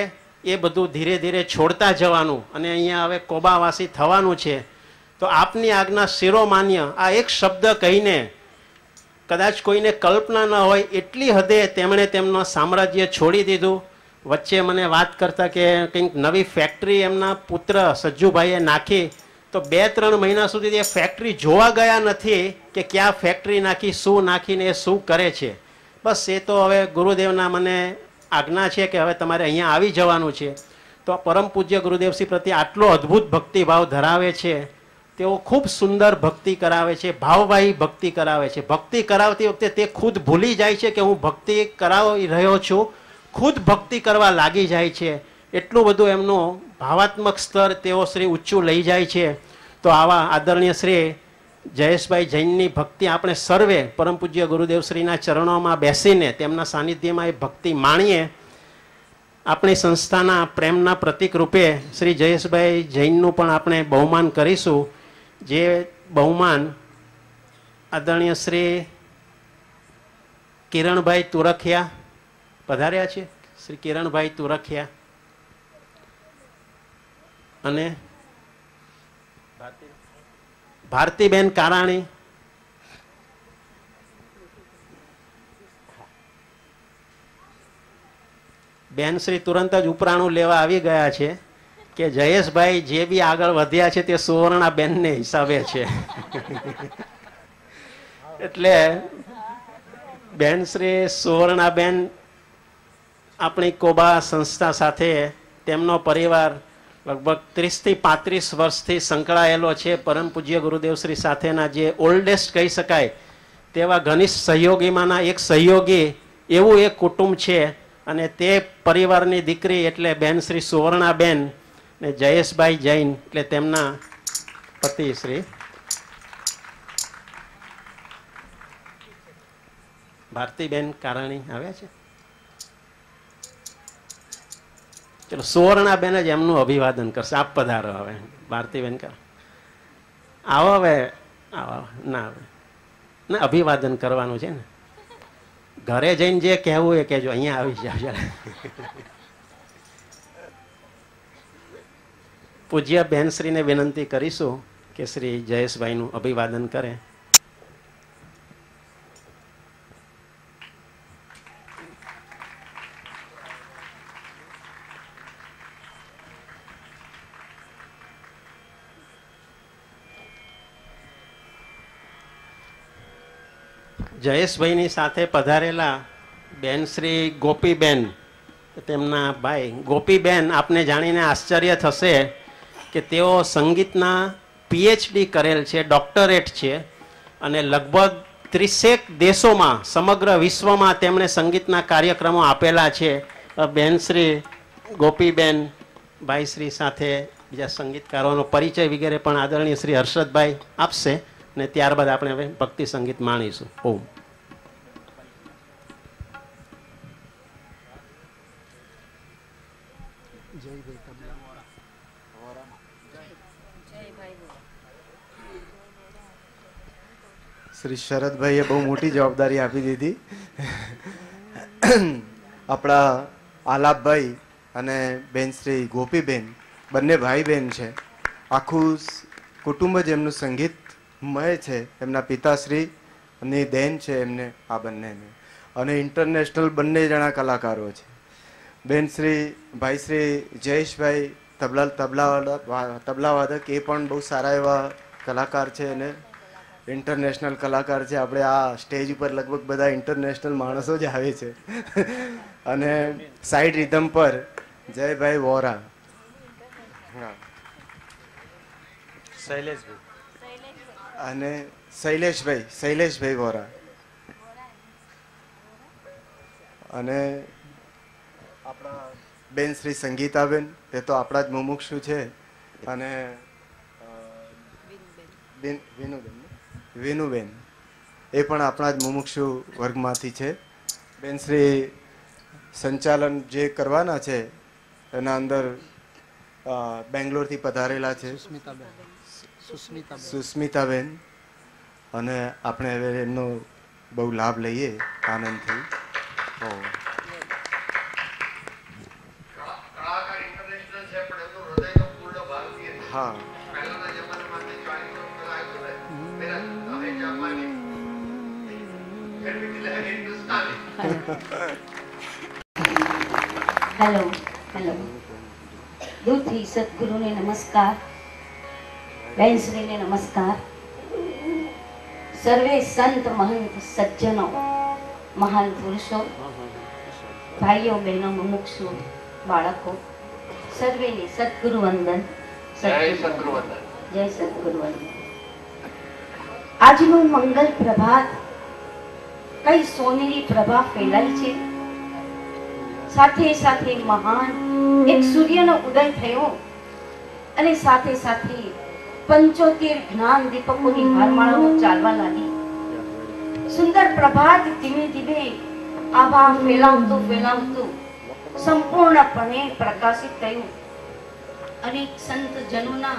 એ બધું ધીરે ધીરે છોડતા જવાનું અને અહીંયા હવે કોબાવાસી થવાનું છે. તો આપની આજ્ઞા શિરોમાન્ય આ એક શબ્દ કહીને કદાચ કોઈને કલ્પના ન હોય એટલી હદે તેમણે તેમનું સામ્રાજ્ય છોડી દીધું. વચ્ચે મને વાત કરતા કે કંઈક નવી ફેક્ટરી એમના પુત્ર સજ્જુભાઈએ નાખી, તો 2-3 મહિના સુધી એ ફેક્ટરી જોવા ગયા નથી કે ક્યાં ફેક્ટરી નાખી, શું નાખીને એ શું કરે છે. બસ એ તો હવે ગુરુદેવના મને આજ્ઞા છે કે હવે તમારે અહીંયા આવી જવાનું છે. તો પરમ પૂજ્ય ગુરુદેવશ્રી પ્રત્યે આટલો અદ્ભુત ભક્તિભાવ ધરાવે છે. તેઓ ખૂબ સુંદર ભક્તિ કરાવે છે, ભાવવાહી ભક્તિ કરાવે છે. ભક્તિ કરાવતી વખતે તે ખુદ ભૂલી જાય છે કે હું ભક્તિ કરાવી રહ્યો છું, ખુદ ભક્તિ કરવા લાગી જાય છે. એટલું બધું એમનું ભાવાત્મક સ્તર તેઓ શ્રી ઊંચું લઈ જાય છે. તો આવા આદરણીય શ્રી જયેશભાઈ જૈનની ભક્તિ આપણે સર્વે પરમ પૂજ્ય ગુરુદેવશ્રીના ચરણોમાં બેસીને તેમના સાનિધ્યમાં એ ભક્તિ માણીએ. આપણી સંસ્થાના પ્રેમના પ્રતીક રૂપે શ્રી જયેશભાઈ જૈનનું પણ આપણે બહુમાન કરીશું. જે બહુમાન આદરણીય શ્રી કિરણભાઈ તુરખિયા પધાર્યા છે. શ્રી કિરણભાઈ તુરખિયા અને ભારતીબેન કારાણી, બેન શ્રી તુરંત જ ઉપરાણું લેવા આવી ગયા છે કે જયેશભાઈ જે બી આગળ વધ્યા છે તે સુવર્ણા બેનને હિસાબે છે. એટલે બેન શ્રી સુવર્ણાબેન આપણી કોબા સંસ્થા સાથે તેમનો પરિવાર લગભગ 30 થી 35 વર્ષથી સંકળાયેલો છે. પરમ પૂજ્ય ગુરુદેવશ્રી સાથેના જે ઓલ્ડેસ્ટ કહી શકાય તેવા ઘનિષ્ઠ સહયોગીમાંના એક સહયોગી એવું એક કુટુંબ છે. અને તે પરિવારની દીકરી એટલે બેન શ્રી સુવર્ણાબેન ને જયેશભાઈ જૈન એટલે તેમના પતિ શ્રી ભારતીબેન કારાણી આવ્યા છે. ચલો સુવર્ણાબેન જ એમનું અભિવાદન કરશે. આપ પધારો. હવે ભારતીબેન આવો. હવે આવો ના હવે ના અભિવાદન કરવાનું છે ને. ઘરે જઈને જે કહેવું એ કહેજો, અહીંયા આવી જાવ. પૂજ્ય બેનશ્રીને વિનંતી કરીશું કે શ્રી જયેશભાઈનું અભિવાદન કરે. જયેશભાઈની સાથે પધારેલા બેન શ્રી ગોપીબેન, તેમના ભાઈ ગોપીબેન, આપને જાણીને આશ્ચર્ય થશે કે તેઓ સંગીતના PhD કરેલ છે, ડોક્ટરેટ છે અને લગભગ 30 દેશોમાં સમગ્ર વિશ્વમાં તેમણે સંગીતના કાર્યક્રમો આપેલા છે. બેન શ્રી ગોપીબેન ભાઈશ્રી સાથે બીજા સંગીતકારોનો પરિચય વગેરે પણ આદરણીય શ્રી હર્ષદભાઈ આપશે ને ત્યારબાદ આપણે હવે ભક્તિ સંગીત માણીશું. ઓમ. શ્રી શરદભાઈએ બહુ મોટી જવાબદારી આપી દીધી. આપણા આલાપભાઈ અને બેન શ્રી ગોપીબેન બંને ભાઈ બહેન છે. આખું કુટુંબ જ એમનું સંગીતમય છે. એમના પિતાશ્રી અને દેન છે એમને, આ બંનેને, અને ઇન્ટરનેશનલ બંને જણા કલાકારો છે. બેન શ્રી ભાઈ શ્રી જયેશભાઈ તબલાવાદક, એ પણ બહુ સારા એવા કલાકાર છે અને ઇન્ટરનેશનલ કલાકાર છે. આપણે આ સ્ટેજ ઉપર લગભગ બધા ઇન્ટરનેશનલ માણસો જ આવે છે. અને સાઈડ રિધમ પર જયભાઈ વોરા, શૈલેષભાઈ અને શૈલેષભાઈ વોરા, અને આપણા બેન શ્રી સંગીતાબેન, એ તો આપણા જ મુમુક્ષુ છે, અને વિનુબેન એ પણ આપણા જ મુમુક્ષુ વર્ગમાંથી છે. બેન શ્રી સંચાલન જે કરવાના છે એના અંદર બેંગ્લોરથી પધારેલા છે સુસ્મિતાબેન, અને આપણે હવે એમનો બહુ લાભ લઈએ આનંદથી. હા પહેલાના જમાનામાંથી જોઈન પેલા આવ્યું ને મેરા હવે જાપાની હિન્દુસ્તાની હેલો હેલો દૂરથી સદગુરુને નમસ્કાર, બહેનશ્રીને નમસ્કાર, સર્વે સંત મહંત સજ્જનો મહાન પુરુષો, ભાઈઓ બહેનો મુમુક્ષુ બાળકો સર્વેને સદગુરુ વંદન. જય સદગુરુ વંદન. જય સદગુરુ વંદન. આજનું મંગલ પ્રભાત કઈ સોનેરી પ્રભા ફેલાઈ છે. સાથે સાથે મહાન એક સૂર્યનો ઉદય થયો અને સાથે સાથે 75 જ્ઞાન દીપકોની હારમાળાઓ ચાલવા લાગી. સુંદર પ્રભાત ધીમે ધીમે આભા ફેલાવતું ફેલાવતું સંપૂર્ણપણે પ્રકાશિત થયું. અનેક સંત જનોના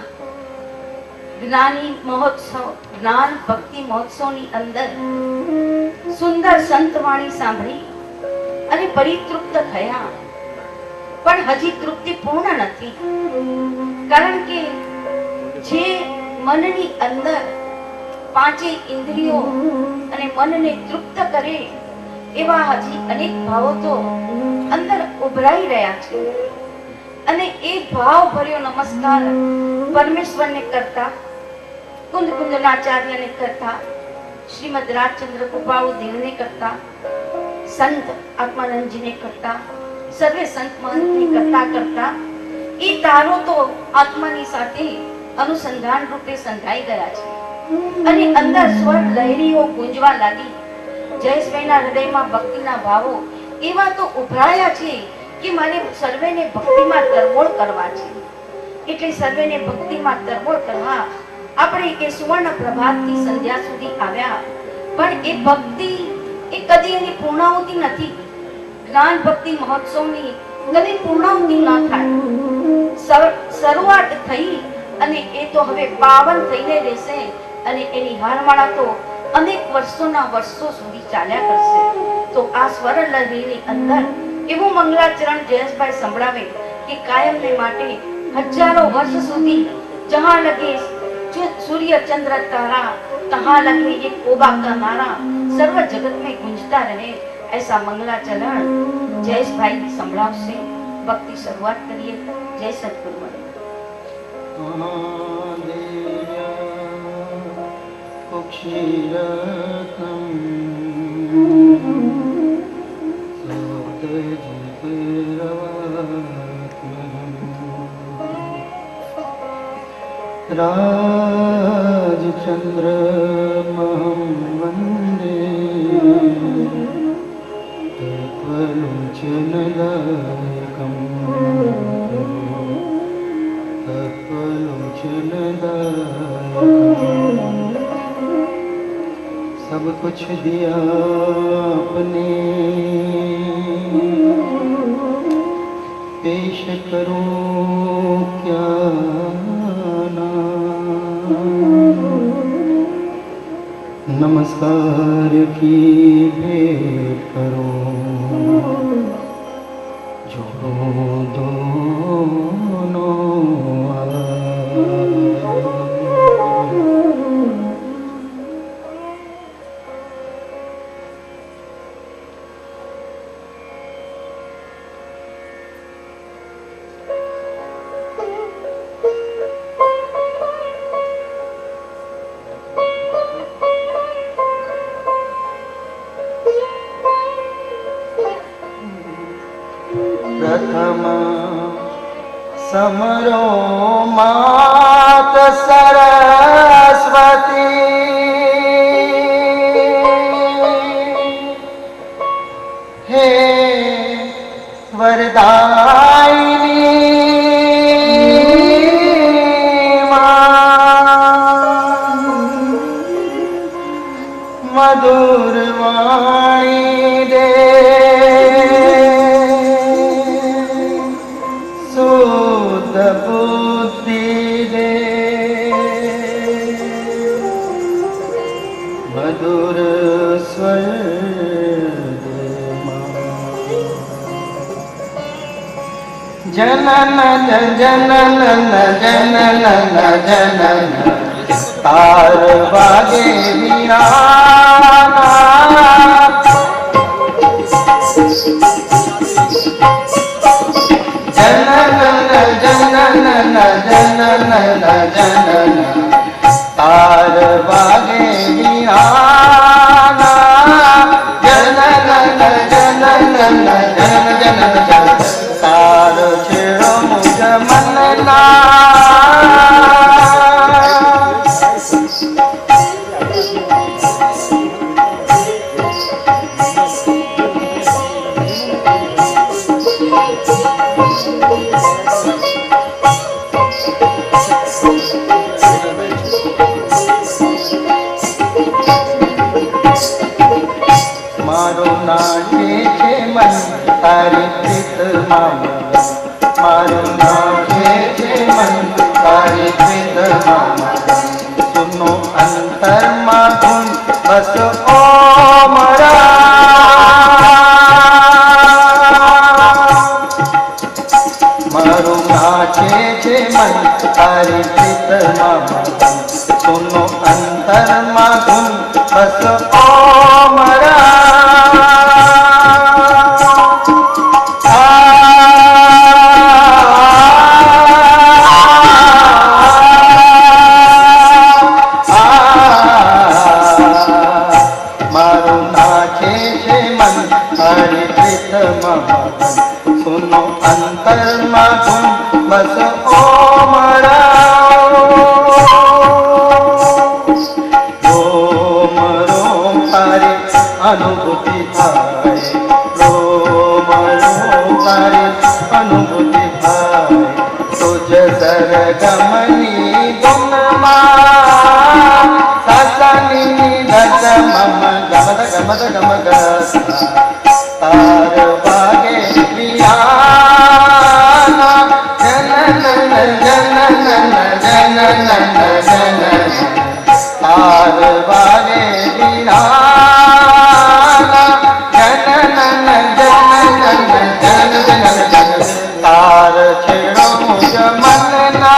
જ્ઞાની મહોત્સવ, જ્ઞાન ભક્તિ મહોત્સવની અંદર સુંદર સંતવાણી સાંભળી અને પરિતૃપ્ત થયા. પણ હજી તૃપ્તિ પૂર્ણ નથી, કારણ કે જે મનની અંદર પાંચેય ઇન્દ્રિયો અને મનને તૃપ્ત કરે એવા હજી અનેક ભાવો તો અંદર ઉભરાઈ રહ્યા છે. અને એ ભાવ ભર્યો નમસ્કાર પરમેશ્વરને કરતા, કુંદ કુંદનાચાર્યને કરતા, શ્રીમદ રાજચંદ્ર કૃપાળુ દેવને કરતા, સંત આત્માનંદજીને કરતા, સર્વે સંત મહંતને કરતા કરતા એ તારો તો આત્માની સાથે અનુસંધાન રૂપે સંધાઈ ગયા છે અને અંદર સ્વર લહેરીઓ ગુંજવા લાગી. જયેશભાઈના હૃદયમાં ભક્તિના ભાવો એવા તો ઉભરાયા છે કે મારે સર્વેને ભક્તિમાં તરબોળ કરવા છે. એટલે સર્વેને ભક્તિમાં તરબોળ કરવા આપણે એ સુવર્ણ પ્રભાતથી સંધ્યા સુધી આવ્યા. પણ એ ભક્તિ એ કદી એની પૂર્ણાહુતિ નથી. જ્ઞાન ભક્તિ મહોત્સવની કદી પૂર્ણાહુતિ ન થાય. શરૂઆત થઈ અને એ તો હવે પાવન થઈને રહેશે અને એની હારમાળા તો અનેક વર્ષોના વર્ષો સુધી ચાલ્યા કરશે. તો આ સ્વર લહેરીની અંદર એવું મંગલાચરણ જયેશભાઈ સંભળાવે કે કાયમને માટે હજારો વર્ષ સુધી જહાં લગે सूर्य चंद्र तारा तहाँ लगे ये कोबा का नारा सर्व जगत में गूंजता रहे. ऐसा मंगलाचरण जयेश भाई की संभळाव से भक्ति शुरुआत करिए. जय सतगुरु. राजचंद्र महं वन्दे तत्त्वलोचनदायकं तत्त्वलोचनदायकं. सब कुछ दिया आपने, पेश करो क्या नमस्कार की भेंट करो जो दोनों प्रथमा जनन जनन जनन जनन तार वागे वीणाना जनन जनन जनन जनन तार वागे वीणाना जनन जनन जनन जनन तार छेड़ो मुझ मनना मारो नाचे छे मन तारी प्रीत मामा मारो नाचे छे मन तारी प्रीत मामा सुनो अंतर मां धुन बस ओ मरा मारो नाचे छे मन तारी प्रीत मामा सुनो अंतर मां धुन बस ओ मरा मारो नाचे छे मन हरि प्रीत महान सुनो अंतर माधुन बस ओ मरा रोम रोम तारी अनुभूति भाई रोम रोम तारी अनुभूति भाई तुझ सरगमनी गुण सासनी दस मम गमद गमद गमद तार वागे वियाना जनन जनन जनन जनन तार वागे वियाना जनन जनन जनन जनन तार छेड़ो मुझ मनना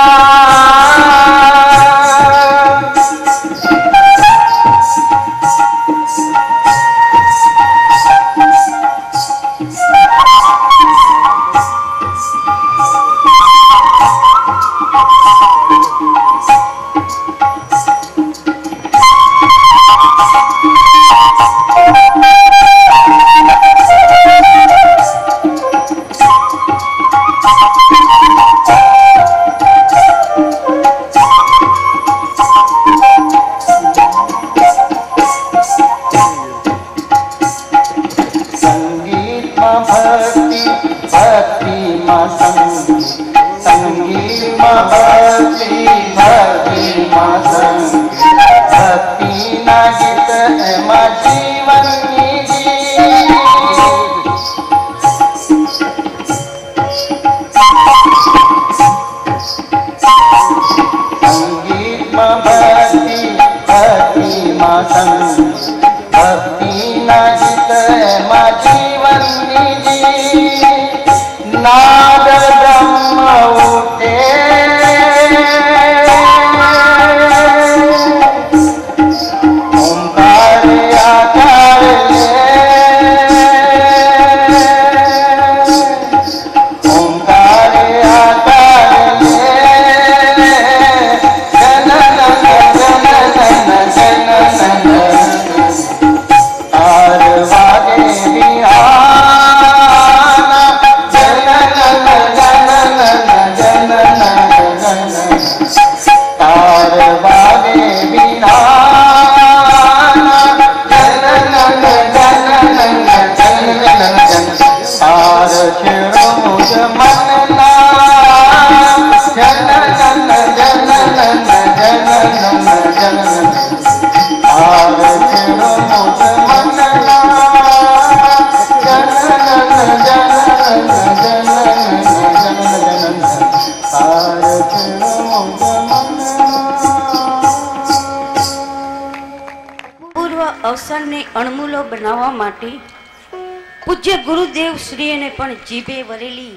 અવસરને અણમૂલો બનાવવા માટે પૂજ્ય ગુરુદેવ શ્રીને પણ જીભે વરેલી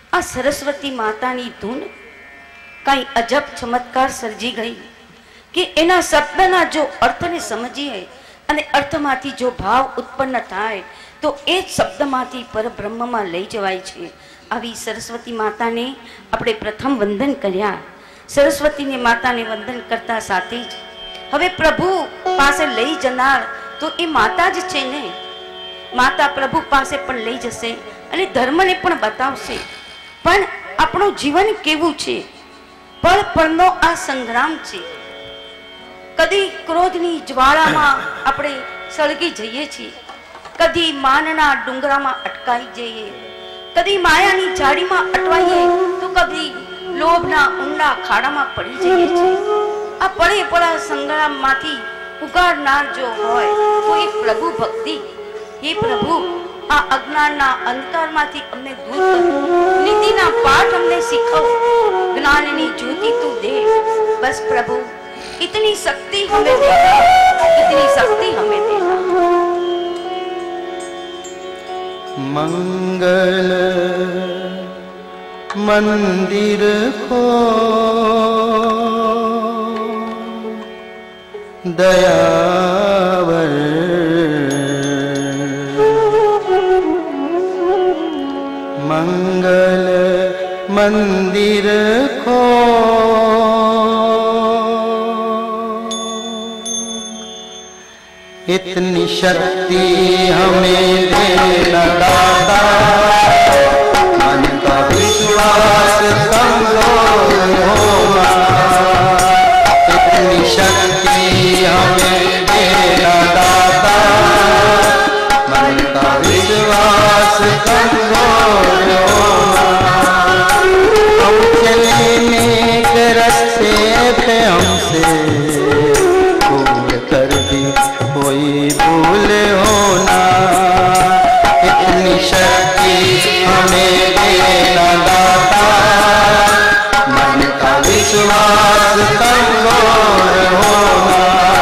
आ सरस्वती मातानी धून कई अजब चमत्कार सर्जी गई कि एना शब्दना जो अर्थने समझीए अने अर्थमांथी जो भाव उत्पन्न थाय तो ए शब्दमांथी परब्रह्ममां लई जवाय छे। आवी सरस्वती माताने आपणे प्रथम वंदन कर्या। सरस्वती ने माताने वंदन करता साथे ज हवे प्रभु पासे लई जनार तो ए माता ज छे ने। माता प्रभु पासे पण लई जशे अने धर्मने पण बतावशे। पण आपणुं जीवन केवुं छे? पल पलनो आ संग्राम छे। कदी क्रोधनी ज्वाळामां आपणे सळगी जईए छीए, कदी मानना डुंगरामां अटकाई जईए, कदी मायानी जाळीमां अटवाईए तो कदी लोभना ऊंडा खाडामां पड़ी जईए छीए। आ पड़े पड़ा संग्राममांथी उगाड़नार जो होय तो एक प्रभु भक्ति। हे प्रभु आ अज्ञानना अंधकारमांथी अमने दूर कर, नीतिना पाठ अमने शीखव, ज्ञाननी ज्योति तू दे। बस प्रभु इतनी शक्ति हमें देना, इतनी शक्ति हमें देना। मंगल मंदिर को दयावर मंगल मंदिर को इतनी शक्ति हमें देना दाता, मन का विश्वास कमजोर होना। इतनी शक्ति हमें देना दाता, मन का विश्वास कमजोर होना। हम चले नेक रास्ते पे हमसे भूल कर भी कोई भूल होना। इतनी शक्ति हमें देना दाता, मन का विश्वास कमजोर होना।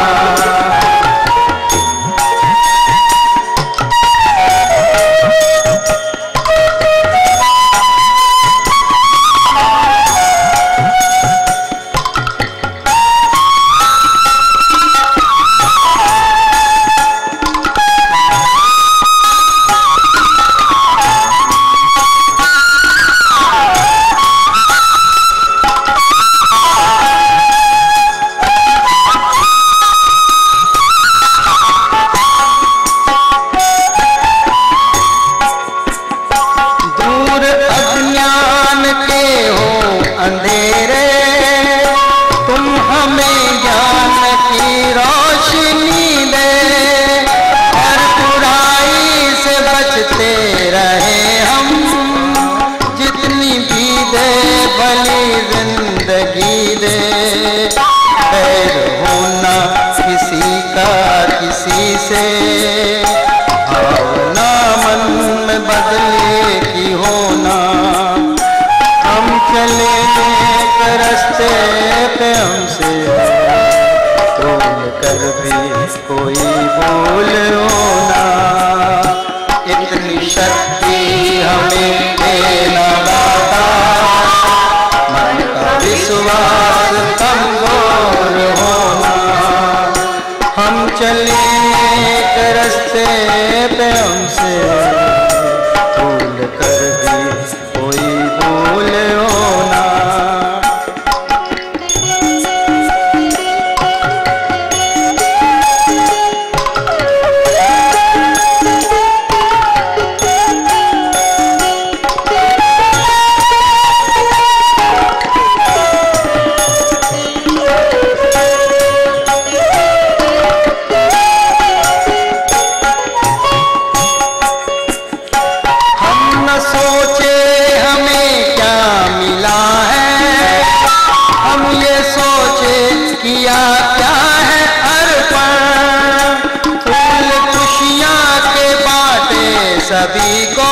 सभी को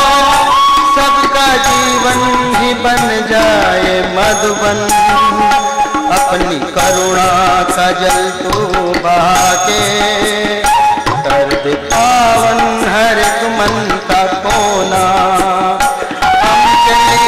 सबका जीवन भी बन जाए मधुबन। अपनी करुणा का जल तू बहा के कर दे पावन हर एक मन का कोना। हम चले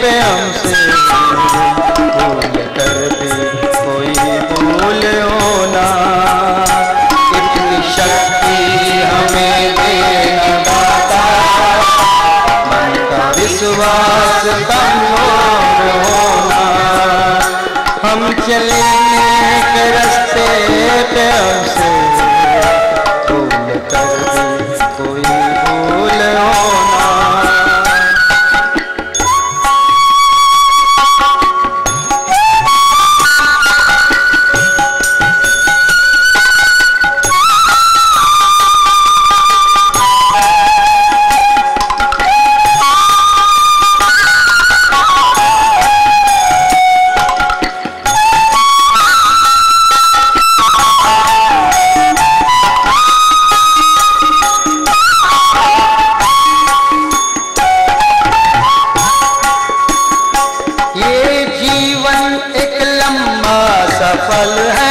पे हमसे भूल कर भी कोई भूलो ना। इतनी शक्ति हमें देना दाता, मन का विश्वास कमजोर होना। हम चले के रास्ते पे हमसे भूल कर भी कोई भूल होना। सफल है